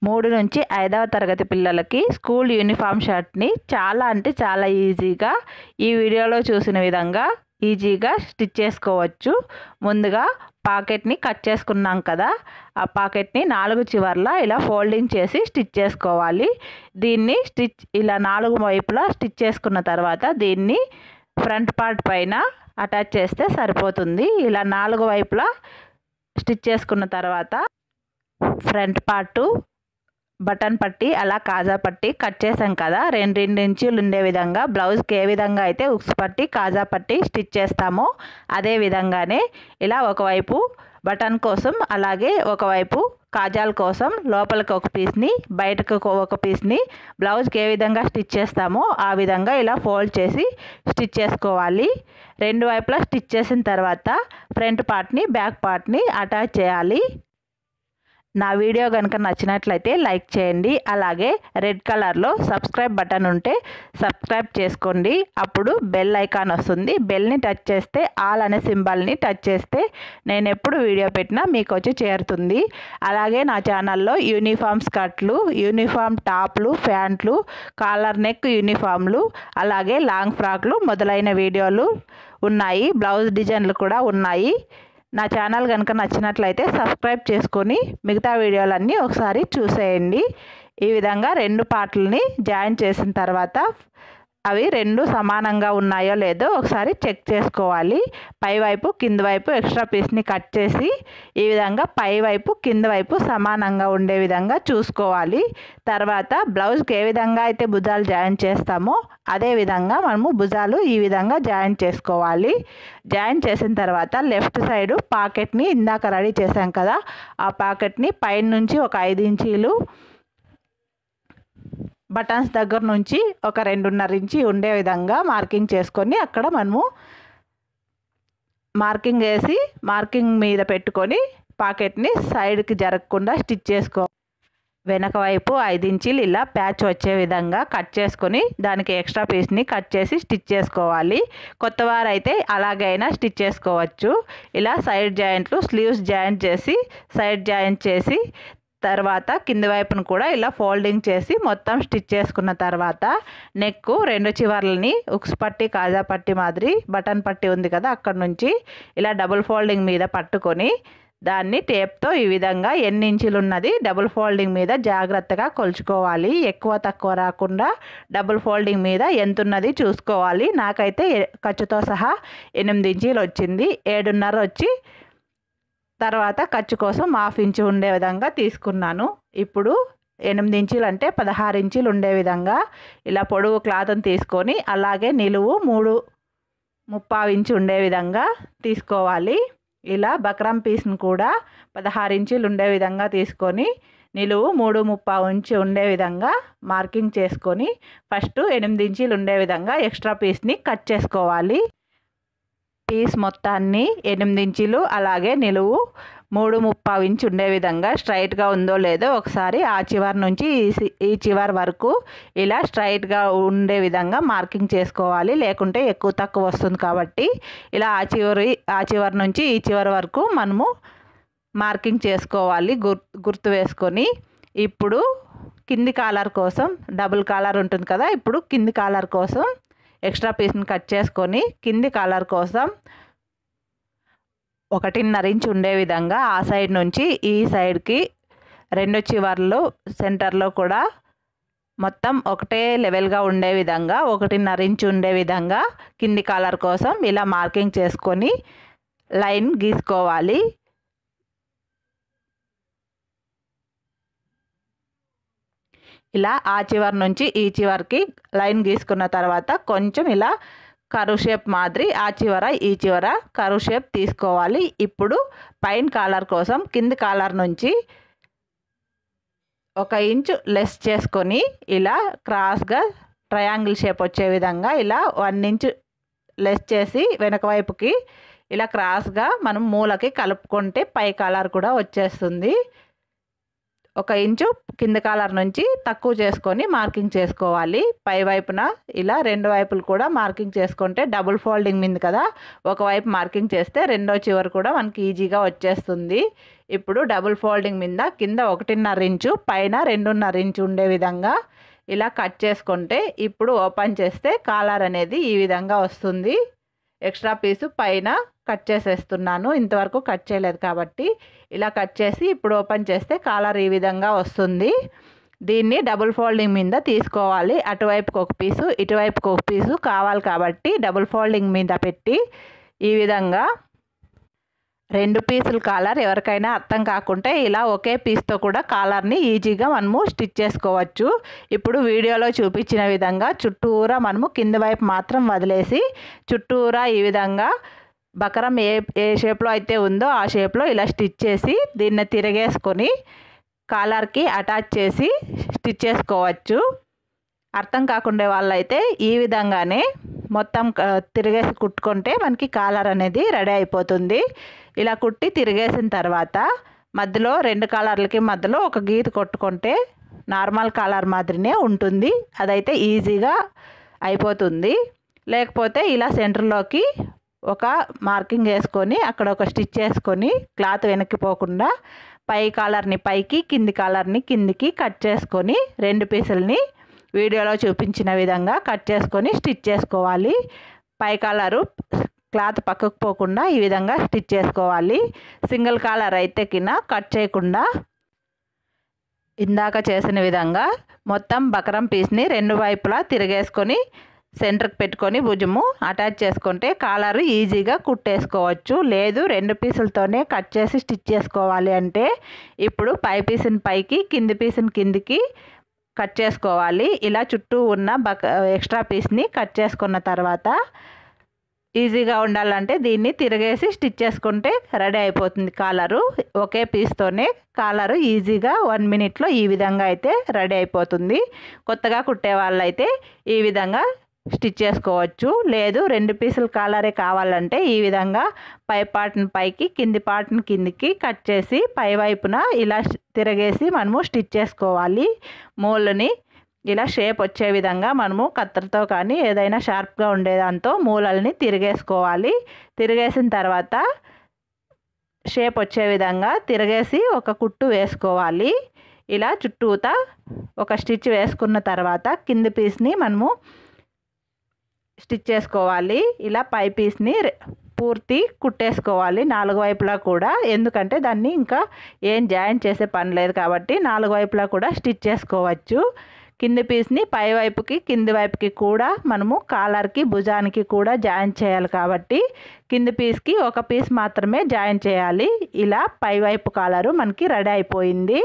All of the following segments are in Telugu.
3 నుంచి 5వ తరగతి పిల్లలకి స్కూల్ యూనిఫామ్ షర్ట్ని చాలా అంటే చాలా ఈజీగా ఈ వీడియోలో చూసిన విధంగా ఈజీగా స్టిచ్ చేసుకోవచ్చు. ముందుగా పాకెట్ని కట్ చేసుకున్నాం కదా, ఆ పాకెట్ని 4 చివర్లా ఇలా ఫోల్డింగ్ చేసి స్టిచ్ చేసుకోవాలి. దీన్ని ఇలా 4 వైపులా స్టిచ్ చేసుకున్న తర్వాత దీన్ని ఫ్రంట్ పార్ట్ పైన అటాచ్ చేస్తే సరిపోతుంది. ఇలా 4 వైపులా స్టిచ్ చేసుకున్న తర్వాత ఫ్రంట్ పార్టు, బటన్ పట్టి, అలా కాజా పట్టి కట్ చేసాం కదా, 2 ఇంచులు ఉండే విధంగా బ్లౌజ్కి ఏ విధంగా అయితే ఉక్స్ పట్టి కాజా పట్టి స్టిచ్ చేస్తామో అదే విధంగానే ఇలా ఒకవైపు బటన్ కోసం, అలాగే ఒకవైపు కాజాల కోసం లోపలికి ఒక పీస్ని, బయటకు ఒక పీస్ని బ్లౌజ్కి ఏ విధంగా స్టిచ్ చేస్తామో ఆ విధంగా ఇలా ఫోల్డ్ చేసి స్టిచ్ చేసుకోవాలి. 2 వైపులా స్టిచ్ చేసిన తర్వాత ఫ్రంట్ పార్ట్ని, బ్యాక్ పార్ట్ని అటాచ్ చేయాలి. నా వీడియో కనుక నచ్చినట్లయితే లైక్ చేయండి. అలాగే రెడ్ కలర్లో సబ్స్క్రైబ్ బటన్ ఉంటే సబ్స్క్రైబ్ చేసుకోండి. అప్పుడు బెల్ ఐకాన్ వస్తుంది. బెల్ని టచ్ చేస్తే ఆల్ అనే సింబల్ని టచ్ చేస్తే నేను ఎప్పుడు వీడియో పెట్టినా మీకు వచ్చి చేరుతుంది. అలాగే నా ఛానల్లో యూనిఫామ్ స్కర్ట్లు, యూనిఫామ్ టాప్లు, ప్యాంట్లు, కాలర్ నెక్ యూనిఫామ్లు, అలాగే లాంగ్ ఫ్రాక్లు మొదలైన వీడియోలు ఉన్నాయి. బ్లౌజ్ డిజైన్లు కూడా ఉన్నాయి. నా ఛానల్ కనుక నచ్చినట్లయితే సబ్స్క్రైబ్ చేసుకొని మిగతా వీడియోలన్నీ ఒకసారి చూసేయండి. ఈ విధంగా 2 పార్ట్లని జాయిన్ చేసిన తర్వాత అవి 2 సమానంగా ఉన్నాయో లేదో ఒకసారి చెక్ చేసుకోవాలి. పైవైపు కింద వైపు ఎక్స్ట్రా పీస్ని కట్ చేసి ఈ విధంగా పైవైపు కింద వైపు సమానంగా ఉండే విధంగా చూసుకోవాలి. తర్వాత బ్లౌజ్కి ఏ విధంగా అయితే భుజాలు జాయిన్ చేస్తామో అదే విధంగా మనము భుజాలు ఈ విధంగా జాయిన్ చేసుకోవాలి. జాయిన్ చేసిన తర్వాత లెఫ్ట్ సైడు పాకెట్ని ఇందాక రెడీ చేసాం కదా, ఆ పాకెట్ని పైన నుంచి ఒక 5 ఇంచీలు, బటన్స్ దగ్గర నుంచి ఒక 2.5 ఇంచి ఉండే విధంగా మార్కింగ్ చేసుకొని అక్కడ మనము మార్కింగ్ వేసి మార్కింగ్ మీద పెట్టుకొని పాకెట్ని సైడ్కి జరగకుండా స్టిచ్ చేసుకో. వెనక వైపు 5 ఇంచీలు ఇలా ప్యాచ్ వచ్చే విధంగా కట్ చేసుకొని దానికి ఎక్స్ట్రా పీస్ని కట్ చేసి స్టిచ్ చేసుకోవాలి. కొత్త వారైతే అలాగైనా స్టిచ్ చేసుకోవచ్చు. ఇలా సైడ్ జాయింట్లు, స్లీవ్స్ జాయింట్ చేసి సైడ్ జాయింట్ చేసి తర్వాత కింది వైపును కూడా ఇలా ఫోల్డింగ్ చేసి మొత్తం స్టిచ్ చేసుకున్న తర్వాత నెక్ 2 చివర్లని ఉక్స్ పట్టి కాజా పట్టి మాదిరి బటన్ పట్టి ఉంది కదా, అక్కడ నుంచి ఇలా డబుల్ ఫోల్డింగ్ మీద పట్టుకొని దాన్ని టేప్తో ఈ విధంగా ఎన్ని ఇంచులు ఉన్నది డబుల్ ఫోల్డింగ్ మీద జాగ్రత్తగా కొలుచుకోవాలి. ఎక్కువ తక్కువ రాకుండా డబుల్ ఫోల్డింగ్ మీద ఎంత ఉన్నది చూసుకోవాలి. నాకైతే ఖర్చుతో సహా 8 ఇంచీలు వచ్చింది. 7.5 వచ్చి తర్వాత ఖర్చు కోసం 1/2 ఇంచు ఉండే విధంగా తీసుకున్నాను. ఇప్పుడు 8 ఇంచులు అంటే 16 ఇంచులు ఉండే విధంగా ఇలా పొడవు క్లాత్ని తీసుకొని అలాగే నిలువు 3.5 ఇంచు ఉండే విధంగా తీసుకోవాలి. ఇలా బక్రం పీస్ని కూడా 16 ఇంచులు ఉండే విధంగా తీసుకొని నిలువు 3.5 ఇంచు ఉండే విధంగా మార్కింగ్ చేసుకొని ఫస్ట్ 8 ఇంచులు ఉండే విధంగా ఎక్స్ట్రా పీస్ని కట్ చేసుకోవాలి. పీస్ మొత్తాన్ని 8 ఇంచులు అలాగే నిలువు 3.5 ఇంచు ఉండే విధంగా స్ట్రైట్గా ఉందో లేదో ఒకసారి ఆ చివరి నుంచి ఈ చివరి వరకు ఇలా స్ట్రైట్గా ఉండే విధంగా మార్కింగ్ చేసుకోవాలి. లేకుంటే ఎక్కువ తక్కువ వస్తుంది కాబట్టి ఇలా ఆ చివరి నుంచి ఈ చివరి వరకు మనము మార్కింగ్ చేసుకోవాలి, గుర్తు వేసుకొని. ఇప్పుడు కింది కాలర్ కోసం డబుల్ కాలర్ ఉంటుంది కదా, ఇప్పుడు కింది కాలర్ కోసం ఎక్స్ట్రా పీస్ని కట్ చేసుకొని కింది కాలర్ కోసం 1.5 ఇంచు ఉండే విధంగా ఆ సైడ్ నుంచి ఈ సైడ్కి 2 చివర్లు సెంటర్లో కూడా మొత్తం ఒకటే లెవెల్గా ఉండే విధంగా 1.5 ఇంచు ఉండే విధంగా కింది కాలర్ కోసం ఇలా మార్కింగ్ చేసుకొని లైన్ గీసుకోవాలి. ఇలా ఆ చివరి నుంచి ఈ చివరికి లైన్ గీసుకున్న తర్వాత కొంచెం ఇలా కర్వ్ షేప్ మాదిరి ఆ చివర ఈ చివర కర్వ్ షేప్ తీసుకోవాలి. ఇప్పుడు పైన కాలర్ కోసం కింది కాలర్ నుంచి 1 ఇంచు లెస్ చేసుకొని ఇలా క్రాస్గా ట్రయాంగిల్ షేప్ వచ్చే విధంగా ఇలా 1 ఇంచు లెస్ చేసి వెనక వైపుకి ఇలా క్రాస్గా మనం మూలకి కలుపుకుంటే పై కాలర్ కూడా వచ్చేస్తుంది. 1 ఇంచు కింద కాలర్ నుంచి తక్కువ చేసుకొని మార్కింగ్ చేసుకోవాలి. పై వైపున ఇలా 2 వైపులు కూడా మార్కింగ్ చేసుకుంటే డబుల్ ఫోల్డింగ్ మీద కదా, ఒకవైపు మార్కింగ్ చేస్తే రెండో చివరి కూడా మనకి ఈజీగా వచ్చేస్తుంది. ఇప్పుడు డబుల్ ఫోల్డింగ్ మీద కింద 1.5 ఇంచు పైన 2.5 ఇంచు ఉండే విధంగా ఇలా కట్ చేసుకుంటే ఇప్పుడు ఓపెన్ చేస్తే కాలర్ అనేది ఈ విధంగా వస్తుంది. ఎక్స్ట్రా పీసు పైన కట్ చేసేస్తున్నాను, ఇంతవరకు కట్ చేయలేదు కాబట్టి. ఇలా కట్ చేసి ఇప్పుడు ఓపెన్ చేస్తే కాలర్ ఈ విధంగా వస్తుంది. దీన్ని డబుల్ ఫోల్డింగ్ మీద తీసుకోవాలి. అటువైపుకి ఒక పీసు ఇటువైపుకి ఒక పీసు కావాలి కాబట్టి డబుల్ ఫోల్డింగ్ మీద పెట్టి ఈ విధంగా 2 పీసుల కాలర్ ఎవరికైనా అర్థం కాకుంటే ఇలా ఒకే పీస్తో కూడా కాలర్ని ఈజీగా మనము స్టిచ్ చేసుకోవచ్చు. ఇప్పుడు వీడియోలో చూపించిన విధంగా చుట్టూరా మనము కింద వైపు మాత్రం వదిలేసి చుట్టూరా ఈ విధంగా బకరం ఏ షేప్లో అయితే ఉందో ఆ షేప్లో ఇలా స్టిచ్ చేసి దీన్ని తిరిగేసుకొని కాలర్కి అటాచ్ చేసి స్టిచ్ చేసుకోవచ్చు. అర్థం కాకుండా వాళ్ళైతే ఈ విధంగానే మొత్తం తిరిగేసి కుట్టుకుంటే మనకి కాలర్ అనేది రెడీ అయిపోతుంది. ఇలా కుట్టి తిరిగేసిన తర్వాత మధ్యలో 2 కాలర్లకి మధ్యలో ఒక గీత కొట్టుకుంటే నార్మల్ కాలర్ మాదిరినే ఉంటుంది, అదైతే ఈజీగా అయిపోతుంది. లేకపోతే ఇలా సెంటర్లోకి ఒక మార్కింగ్ వేసుకొని అక్కడ ఒక స్టిచ్ వేసుకొని క్లాత్ వెనక్కిపోకుండా పై కాలర్ని పైకి కింది కాలర్ని కిందికి కట్ చేసుకొని 2 పీసులని వీడియోలో చూపించిన విధంగా కట్ చేసుకొని స్టిచ్ చేసుకోవాలి. పై కాలరు క్లాత్ పక్కకు పోకుండా ఈ విధంగా స్టిచ్ చేసుకోవాలి. సింగిల్ కాలర్ అయితే కింద కట్ చేయకుండా ఇందాక చేసిన విధంగా మొత్తం బకరం పీస్ని 2 వైపులా తిరిగేసుకొని సెంటర్కి పెట్టుకొని భుజము అటాచ్ చేసుకుంటే కాలర్ ఈజీగా కుట్టేసుకోవచ్చు. లేదు 2 పీసులతోనే కట్ చేసి స్టిచ్ చేసుకోవాలి అంటే ఇప్పుడు పై పీసుని పైకి కింది పీసుని కిందికి కట్ చేసుకోవాలి. ఇలా చుట్టూ ఉన్న ఎక్స్ట్రా పీస్ని కట్ చేసుకున్న తర్వాత ఈజీగా ఉండాలంటే దీన్ని తిరిగేసి స్టిచ్ చేసుకుంటే రెడీ అయిపోతుంది కాలరు. ఒకే పీస్తోనే కాలరు ఈజీగా 1 మినిట్లో ఈ విధంగా అయితే రెడీ అయిపోతుంది. కొత్తగా కుట్టే వాళ్ళైతే ఈ విధంగా స్టిచ్ చేసుకోవచ్చు. లేదు 2 పీసుల కాలరే కావాలంటే ఈ విధంగా పై పార్ట్ని పైకి కింది పార్ట్ని కిందికి కట్ చేసి పై వైపున ఇలా తిరగేసి మనము స్టిచ్ చేసుకోవాలి. మూలని ఇలా షేప్ వచ్చే విధంగా మనము కత్తెరతో కానీ ఏదైనా షార్ప్గా ఉండేదాంతో మూలల్ని తిరిగేసుకోవాలి. తిరిగేసిన తర్వాత షేప్ వచ్చే విధంగా తిరిగేసి ఒక కుట్టు వేసుకోవాలి. ఇలా చుట్టూతా ఒక స్టిచ్ వేసుకున్న తర్వాత కింది పీస్ని మనము స్టిచ్ చేసుకోవాలి. ఇలా పై పీస్ని పూర్తి కుట్టేసుకోవాలి 4 వైపులా కూడా, ఎందుకంటే దాన్ని ఇంకా ఏం జాయింట్ చేసే పని లేదు కాబట్టి 4 వైపులా కూడా స్టిచ్ చేసుకోవచ్చు. కింది పీస్ని పై వైపుకి కింది వైపుకి కూడా మనము కాలర్కి భుజానికి కూడా జాయింట్ చేయాలి కాబట్టి కింది పీస్కి ఒక పీస్ మాత్రమే జాయింట్ చేయాలి. ఇలా పై వైపు కాలరు మనకి రెడీ అయిపోయింది.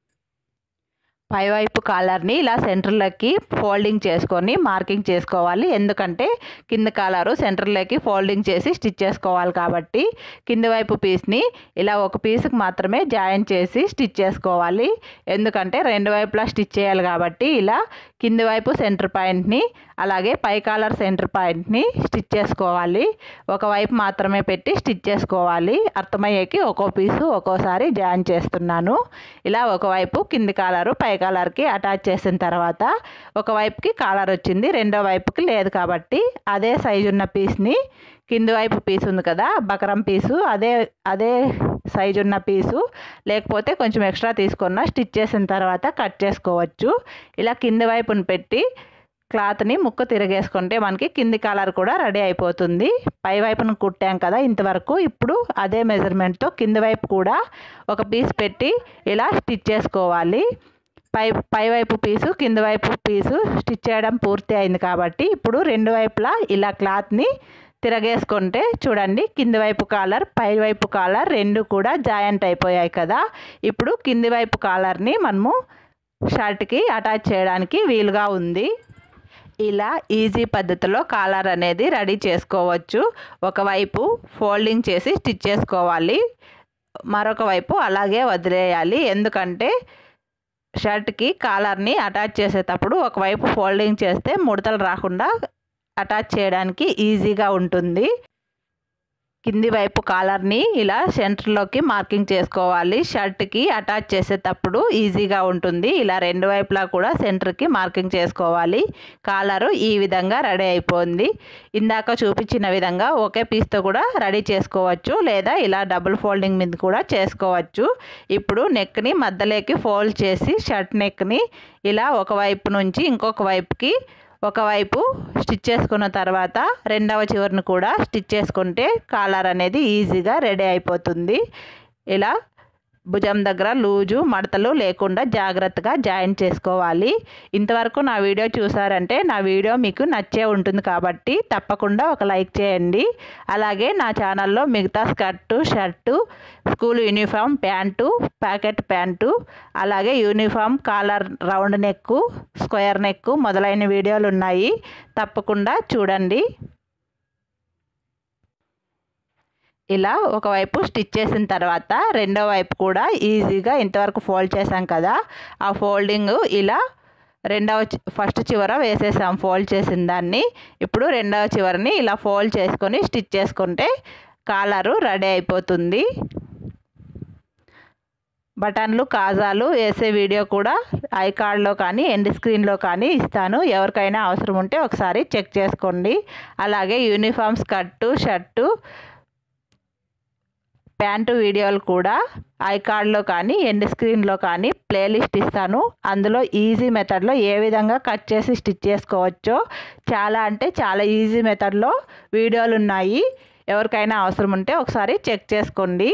పైవైపు కాలర్ని ఇలా సెంటర్లోకి ఫోల్డింగ్ చేసుకొని మార్కింగ్ చేసుకోవాలి. ఎందుకంటే కింద కాలరు సెంటర్లోకి ఫోల్డింగ్ చేసి స్టిచ్ చేసుకోవాలి కాబట్టి కింది వైపు పీస్ని ఇలా ఒక పీస్కి మాత్రమే జాయిన్ చేసి స్టిచ్ చేసుకోవాలి. ఎందుకంటే 2 వైపులా స్టిచ్ చేయాలి కాబట్టి ఇలా కింది వైపు సెంటర్ పాయింట్ని అలాగే పై కాలర్ సెంటర్ పాయింట్ని స్టిచ్ చేసుకోవాలి. ఒకవైపు మాత్రమే పెట్టి స్టిచ్ చేసుకోవాలి. అర్థమయ్యేకి ఒక్కో పీసు ఒక్కోసారి జాయిన్ చేస్తున్నాను. ఇలా ఒకవైపు కింది కాలరు పై కాలర్కి అటాచ్ చేసిన తర్వాత ఒకవైపుకి కాలర్ వచ్చింది, రెండో వైపుకి లేదు కాబట్టి అదే సైజు ఉన్న పీస్ని కింది వైపు పీస్ ఉంది కదా బకరం పీసు, అదే సైజు ఉన్న పీసు లేకపోతే కొంచెం ఎక్స్ట్రా తీసుకున్న స్టిచ్ చేసిన తర్వాత కట్ చేసుకోవచ్చు. ఇలా కింది వైపుని పెట్టి క్లాత్ని ముక్క తిరిగేసుకుంటే మనకి కింది కాలర్ కూడా రెడీ అయిపోతుంది. పై వైపును కుట్టాం కదా ఇంతవరకు, ఇప్పుడు అదే మెజర్మెంట్తో కింది వైపు కూడా ఒక పీస్ పెట్టి ఇలా స్టిచ్ చేసుకోవాలి. పై వైపు పీసు కింది వైపు పీసు స్టిచ్ చేయడం పూర్తి అయింది కాబట్టి ఇప్పుడు 2 వైపులా ఇలా క్లాత్ని తిరగేసుకుంటే చూడండి కింది వైపు కాలర్ పై వైపు కాలర్ 2 కూడా జాయింట్ అయిపోయాయి కదా. ఇప్పుడు కింది వైపు కాలర్ని మనము షర్ట్కి అటాచ్ చేయడానికి వీలుగా ఉంది. ఇలా ఈజీ పద్ధతిలో కాలర్ అనేది రెడీ చేసుకోవచ్చు. ఒకవైపు ఫోల్డింగ్ చేసి స్టిచ్ చేసుకోవాలి, మరొక వైపు అలాగే వదిలేయాలి. ఎందుకంటే షర్ట్కి కాలర్ని అటాచ్ చేసేటప్పుడు ఒకవైపు ఫోల్డింగ్ చేస్తే ముడతలు రాకుండా అటాచ్ చేయడానికి ఈజీగా ఉంటుంది. కింది వైపు కాలర్ని ఇలా సెంటర్లోకి మార్కింగ్ చేసుకోవాలి. షర్ట్కి అటాచ్ చేసేటప్పుడు ఈజీగా ఉంటుంది. ఇలా రెండు వైపులా కూడా సెంటర్కి మార్కింగ్ చేసుకోవాలి. కాలరు ఈ విధంగా రెడీ అయిపోయింది. ఇందాక చూపించిన విధంగా ఒకే పీస్తో కూడా రెడీ చేసుకోవచ్చు, లేదా ఇలా డబుల్ ఫోల్డింగ్ మీద కూడా చేసుకోవచ్చు. ఇప్పుడు నెక్ని మధ్యలోకి ఫోల్డ్ చేసి షర్ట్ నెక్ని ఇలా ఒకవైపు నుంచి ఇంకొక వైపుకి ఒకవైపు స్టిచ్ చేసుకున్న తర్వాత రెండవ చివరిని కూడా స్టిచ్ చేసుకుంటే కాలర్ అనేది ఈజీగా రెడీ అయిపోతుంది. ఇలా భుజం దగ్గర లూజు మడతలు లేకుండా జాగ్రత్తగా జాయిన్ చేసుకోవాలి. ఇంతవరకు నా వీడియో చూసారంటే నా వీడియో మీకు నచ్చే ఉంటుంది కాబట్టి తప్పకుండా ఒక లైక్ చేయండి. అలాగే నా ఛానల్లో మిగతా skirt, shirt, school uniform, pant, packet pant, అలాగే uniform collar, round neck, square neck మొదలైన వీడియోలు ఉన్నాయి. తప్పకుండా చూడండి. ఇలా ఒకవైపు స్టిచ్ చేసిన తర్వాత రెండో వైపు కూడా ఈజీగా ఇంతవరకు ఫోల్డ్ చేసాం కదా, ఆ ఫోల్డింగ్ ఇలా ఫస్ట్ చివర వేసేసాం ఫోల్డ్ చేసిన దాన్ని. ఇప్పుడు రెండవ చివరిని ఇలా ఫోల్డ్ చేసుకొని స్టిచ్ చేసుకుంటే కాలరు రెడీ అయిపోతుంది. బటన్లు, కాజాలు వేసే వీడియో కూడా ఐ కార్డ్లో కానీ ఎండ్ స్క్రీన్లో కానీ ఇస్తాను. ఎవరికైనా అవసరం ఉంటే ఒకసారి చెక్ చేసుకోండి. అలాగే యూనిఫామ్ స్కర్టు, షర్టు, ప్యాంటు వీడియోలు కూడా ఐ కార్డ్లో కానీ ఎండ్ స్క్రీన్లో కానీ ప్లేలిస్ట్ ఇస్తాను. అందులో ఈజీ మెథడ్లో ఏ విధంగా కట్ చేసి స్టిచ్ చేసుకోవచ్చో చాలా అంటే చాలా ఈజీ మెథడ్లో వీడియోలు ఉన్నాయి. ఎవరికైనా అవసరం ఉంటే ఒకసారి చెక్ చేసుకోండి.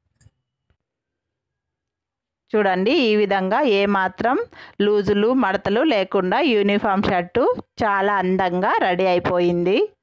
చూడండి, ఈ విధంగా ఏమాత్రం లూజులు మడతలు లేకుండా యూనిఫామ్ షర్టు చాలా అందంగా రెడీ అయిపోయింది.